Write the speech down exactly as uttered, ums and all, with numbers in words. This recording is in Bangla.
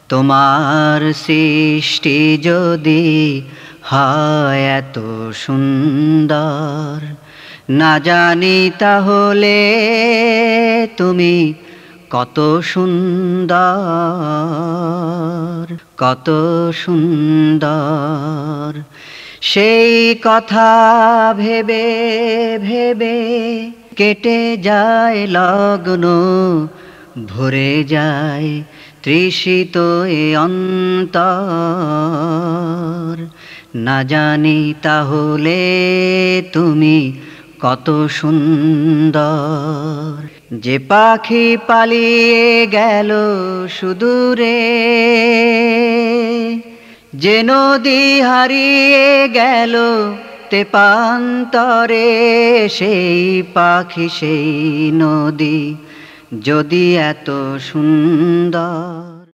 তোমার সৃষ্টি যদি হয় এত সুন্দর, না জানি তাহলে তুমি কত সুন্দর, কত সুন্দর। সেই কথা ভেবে ভেবে কেটে যায় লগ্ন, ভরে যায় তৃষিত এ অন্তর। না জানি তাহলে তুমি কত সুন্দর। যে পাখি পালিয়ে গেল সুদূরে, যে নদী হারিয়ে গেল তেপান্তরে, সেই পাখি সেই নদী যদি এত সুন্দর।